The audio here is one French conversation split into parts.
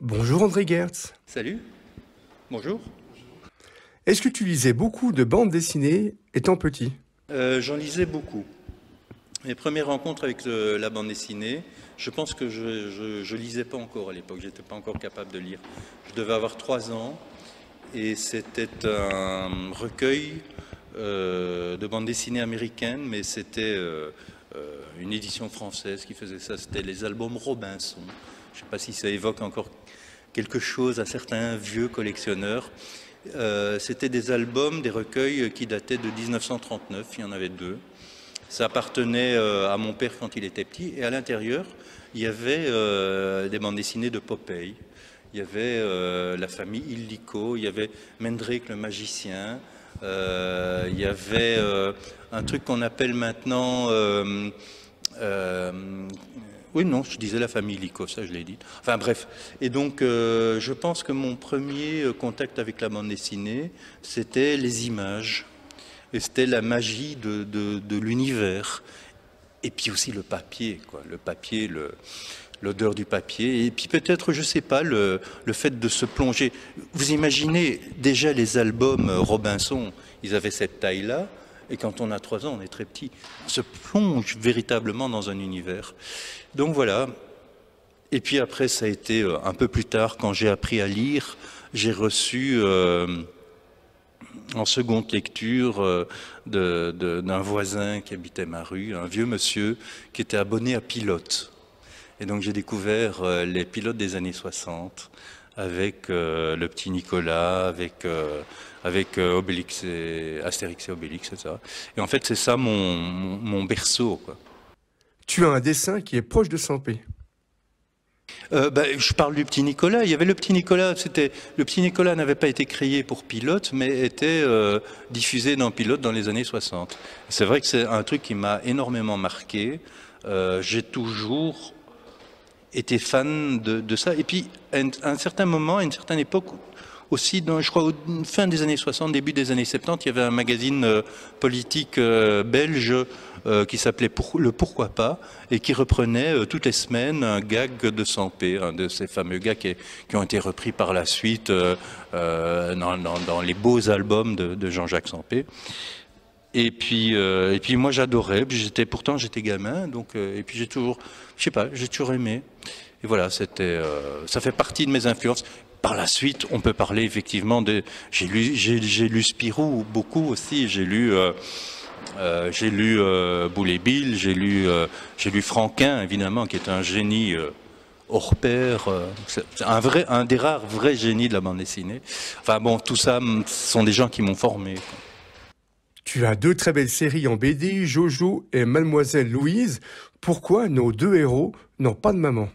Bonjour André Gertz. Salut, bonjour. Est-ce que tu lisais beaucoup de bandes dessinées étant petit? J'en lisais beaucoup. Mes premières rencontres avec la bande dessinée, je pense que je lisais pas encore à l'époque, j'étais pas encore capable de lire. Je devais avoir 3 ans et c'était un recueil de bandes dessinées américaines, mais c'était une édition française qui faisait ça, c'était les albums Robinson. Je ne sais pas si ça évoque encore quelque chose à certains vieux collectionneurs. C'était des albums, des recueils qui dataient de 1939, il y en avait 2. Ça appartenait à mon père quand il était petit, et à l'intérieur, il y avait des bandes dessinées de Popeye. Il y avait la famille Illico, il y avait Mandrake le magicien, il y avait un truc qu'on appelle maintenant... oui, non, je disais la famille Illico, ça je l'ai dit. Enfin bref, et donc je pense que mon premier contact avec la bande dessinée, c'était les images. Et c'était la magie de l'univers. Et puis aussi le papier, quoi. Le papier, l'odeur du papier. Et puis peut-être, je ne sais pas, le fait de se plonger. Vous imaginez déjà les albums Robinson, ils avaient cette taille-là. Et quand on a 3 ans, on est très petit. On se plonge véritablement dans un univers. Donc voilà. Et puis après, ça a été un peu plus tard, quand j'ai appris à lire, j'ai reçu... en seconde lecture d'un voisin qui habitait ma rue, un vieux monsieur qui était abonné à Pilote. Et donc j'ai découvert les Pilotes des années 60 avec le petit Nicolas, avec Obélix et Astérix et Obélix, etc. Et en fait c'est ça mon berceau, quoi. Tu as un dessin qui est proche de Sampé. Je parle du petit Nicolas. Il y avait le petit Nicolas. Le petit Nicolas n'avait pas été créé pour Pilote, mais était diffusé dans Pilote dans les années 60. C'est vrai que c'est un truc qui m'a énormément marqué. J'ai toujours été fan de ça. Et puis, à un certain moment, à une certaine époque aussi, je crois, fin des années 60, début des années 70, il y avait un magazine politique belge qui s'appelait Le Pourquoi Pas et qui reprenait toutes les semaines un gag de Sampé, un de ces fameux gags qui ont été repris par la suite dans les beaux albums de Jean-Jacques Sampé. Et puis moi j'adorais, pourtant j'étais gamin, donc et puis j'ai toujours aimé. Et voilà, ça fait partie de mes influences. Par la suite, on peut parler effectivement j'ai lu Spirou beaucoup aussi, j'ai lu Boule Bill, j'ai lu Franquin évidemment, qui est un génie hors pair, c'est un des rares vrais génies de la bande dessinée. Enfin bon, tout ça, ce sont des gens qui m'ont formé, quoi. Tu as 2 très belles séries en BD, Jojo et Mademoiselle Louise. Pourquoi nos 2 héros n'ont pas de maman?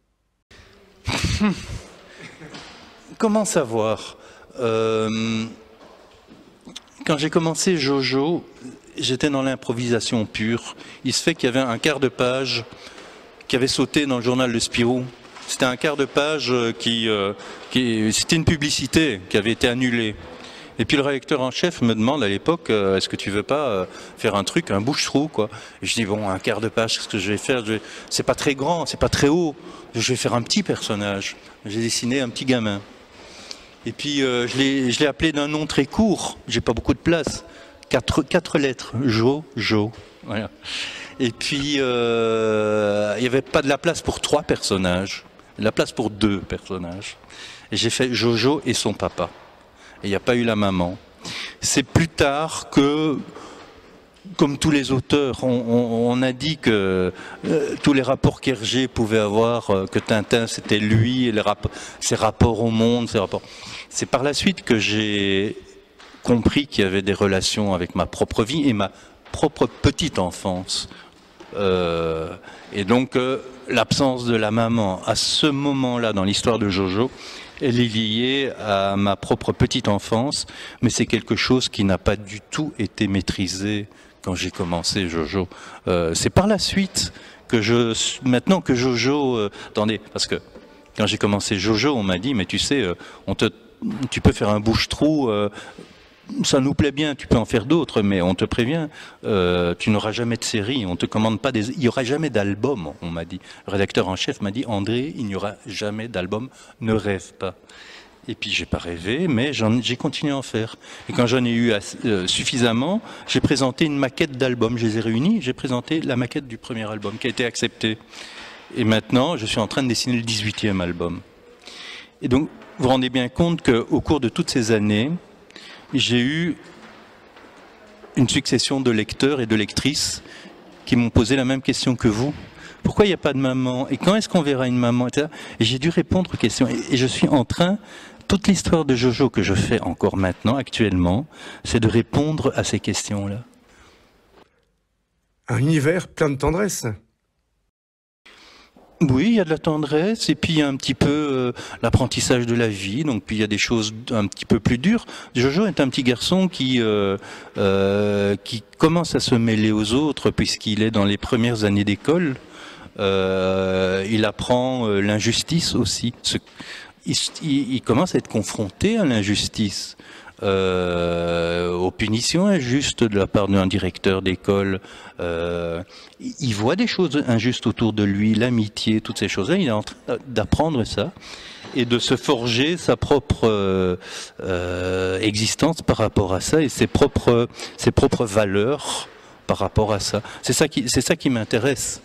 Comment savoir? Quand j'ai commencé Jojo, j'étais dans l'improvisation pure. Il se fait qu'il y avait un quart de page qui avait sauté dans le journal de Spirou. C'était un quart de page c'était une publicité qui avait été annulée. Et puis le rédacteur en chef me demande à l'époque, est-ce que tu veux pas faire un truc, un bouche-trou, quoi? Et je dis, bon, un quart de page, qu'est-ce que je vais faire? C'est pas très grand, c'est pas très haut. Je vais faire un petit personnage. J'ai dessiné un petit gamin. Et puis je l'ai appelé d'un nom très court, j'ai pas beaucoup de place. 4 lettres, Jo. Voilà. Et puis il n'y avait pas de la place pour 3 personnages, de la place pour 2 personnages. Et j'ai fait Jojo et son papa. Et il n'y a pas eu la maman. C'est plus tard que, comme tous les auteurs, on a dit que tous les rapports qu'Hergé pouvait avoir, que Tintin c'était lui, et ses rapports au monde, C'est par la suite que j'ai compris qu'il y avait des relations avec ma propre vie et ma propre petite enfance. Et donc l'absence de la maman à ce moment-là dans l'histoire de Jojo, elle est liée à ma propre petite enfance, mais c'est quelque chose qui n'a pas du tout été maîtrisé quand j'ai commencé Jojo. C'est par la suite que maintenant que Jojo... attendez, parce que quand j'ai commencé Jojo, on m'a dit, mais tu sais, tu peux faire un bouche-trou ça nous plaît bien, tu peux en faire d'autres, mais on te prévient, tu n'auras jamais de série, on te commande pas il n'y aura jamais d'album, on m'a dit. Le rédacteur en chef m'a dit, André, il n'y aura jamais d'album, ne rêve pas. Et puis j'ai pas rêvé, mais j'ai continué à en faire. Et quand j'en ai eu suffisamment, j'ai présenté une maquette d'album, je les ai réunis, j'ai présenté la maquette du premier album qui a été acceptée. Et maintenant, je suis en train de dessiner le 18e album. Et donc, vous vous rendez bien compte qu'au cours de toutes ces années, j'ai eu une succession de lecteurs et de lectrices qui m'ont posé la même question que vous. Pourquoi il n'y a pas de maman? Et quand est-ce qu'on verra une maman? Et j'ai dû répondre aux questions. Et je suis en train, toute l'histoire de Jojo que je fais encore maintenant, actuellement, c'est de répondre à ces questions-là. Un univers plein de tendresse. Oui, il y a de la tendresse et puis il y a un petit peu l'apprentissage de la vie. Donc puis il y a des choses un petit peu plus dures. Jojo est un petit garçon qui commence à se mêler aux autres puisqu'il est dans les premières années d'école. Il apprend l'injustice aussi. Il commence à être confronté à l'injustice. Aux punitions injustes de la part d'un directeur d'école. Il voit des choses injustes autour de lui, l'amitié, toutes ces choses-là. Il est en train d'apprendre ça et de se forger sa propre existence par rapport à ça et ses propres valeurs par rapport à ça. C'est ça qui m'intéresse.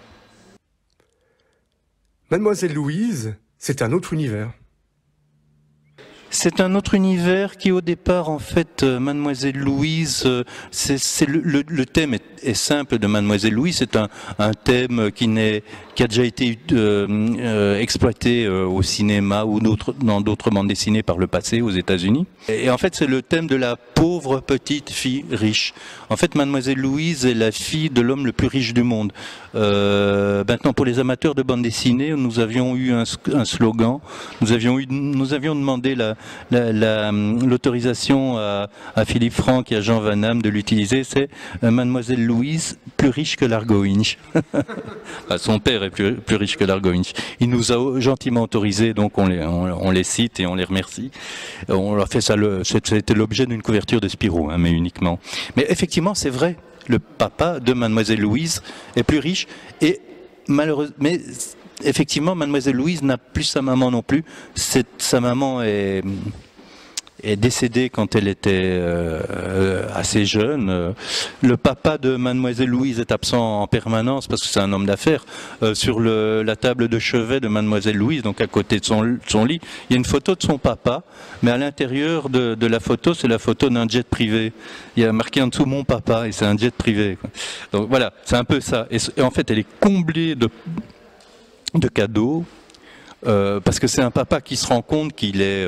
Mademoiselle Louise, c'est un autre univers. C'est un autre univers qui, au départ, en fait, Mademoiselle Louise, le thème est simple de Mademoiselle Louise. C'est un thème qui a déjà été exploité au cinéma ou dans d'autres bandes dessinées par le passé aux États-Unis. Et en fait, c'est le thème de la pauvre petite fille riche. En fait, Mademoiselle Louise est la fille de l'homme le plus riche du monde. Maintenant, pour les amateurs de bande dessinée, nous avions eu un slogan. Nous avions demandé l'autorisation à Philippe Franck et à Jean Van Damme de l'utiliser. C'est Mademoiselle Louise, plus riche que Largo Winch. Son père est plus riche que Largo Winch. Il nous a gentiment autorisé, donc on les cite et on les remercie. On leur fait ça. C'était l'objet d'une couverture de Spirou, mais uniquement. Mais effectivement, c'est vrai. Le papa de Mademoiselle Louise est plus riche et malheureusement, mais effectivement, Mademoiselle Louise n'a plus sa maman non plus. Sa maman est décédée quand elle était assez jeune. Le papa de Mademoiselle Louise est absent en permanence parce que c'est un homme d'affaires. Sur la table de chevet de Mademoiselle Louise, donc à côté de son lit, il y a une photo de son papa, mais à l'intérieur de la photo, c'est la photo d'un jet privé. Il y a marqué en dessous mon papa et c'est un jet privé, quoi. Donc voilà, c'est un peu ça. Et en fait, elle est comblée de cadeaux. Parce que c'est un papa qui se rend compte qu'il est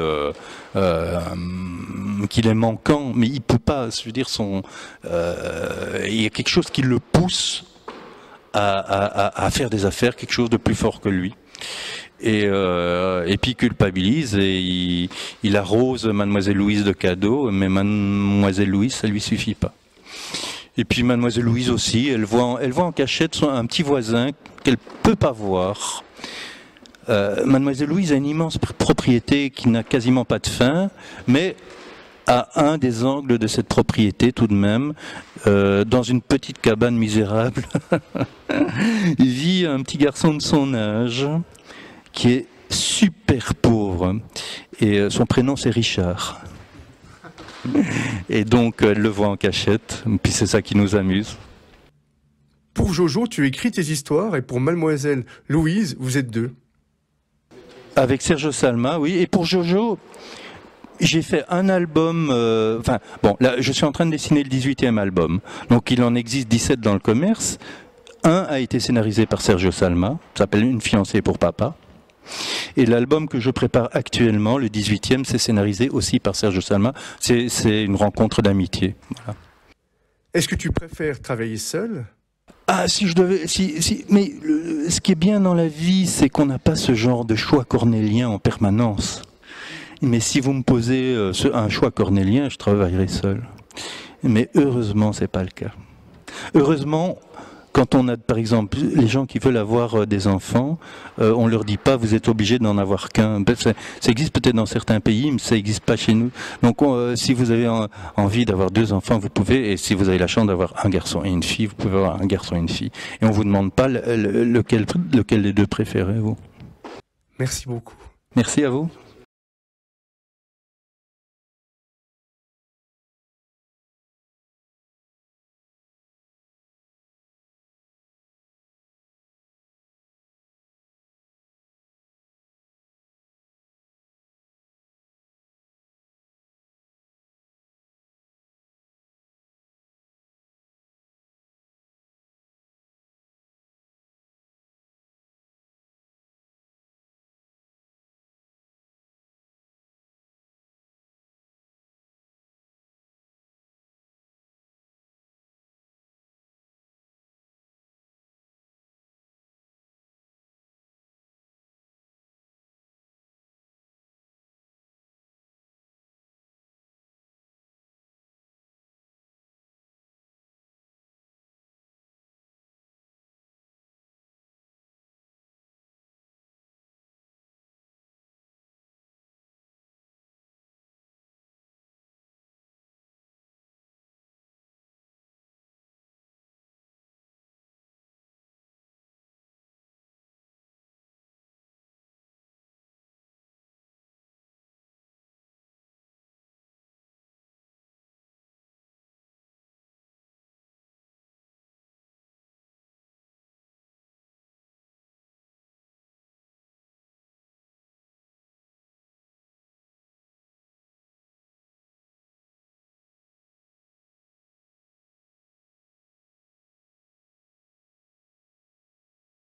manquant, mais il peut pas. Je veux dire, il y a quelque chose qui le pousse à faire des affaires, quelque chose de plus fort que lui. Et puis il culpabilise et il arrose Mademoiselle Louise de cadeaux, mais Mademoiselle Louise, ça lui suffit pas. Et puis Mademoiselle Louise aussi, elle voit en cachette un petit voisin qu'elle peut pas voir. Mademoiselle Louise a une immense propriété qui n'a quasiment pas de fin, mais à un des angles de cette propriété tout de même, dans une petite cabane misérable, vit un petit garçon de son âge qui est super pauvre et son prénom c'est Richard. Et donc elle le voit en cachette, puis c'est ça qui nous amuse. Pour Jojo, tu écris tes histoires et pour Mademoiselle Louise, vous êtes deux. Avec Sergio Salma, oui. Et pour Jojo, j'ai fait un album... là, je suis en train de dessiner le 18e album. Donc il en existe 17 dans le commerce. Un a été scénarisé par Sergio Salma, ça s'appelle Une fiancée pour papa. Et l'album que je prépare actuellement, le 18e, c'est scénarisé aussi par Sergio Salma. C'est une rencontre d'amitié. Voilà. Est-ce que tu préfères travailler seul ? Ah, si je devais... mais ce qui est bien dans la vie, c'est qu'on n'a pas ce genre de choix cornélien en permanence. Mais si vous me posez un choix cornélien, je travaillerai seul. Mais heureusement, c'est pas le cas. Heureusement, quand on a, par exemple, les gens qui veulent avoir des enfants, on leur dit pas vous êtes obligé d'en avoir qu'un. Ça existe peut-être dans certains pays, mais ça n'existe pas chez nous. Donc si vous avez envie d'avoir 2 enfants, vous pouvez, et si vous avez la chance d'avoir un garçon et une fille, vous pouvez avoir un garçon et une fille. Et on vous demande pas lequel des 2 préférez, vous. Merci beaucoup. Merci à vous.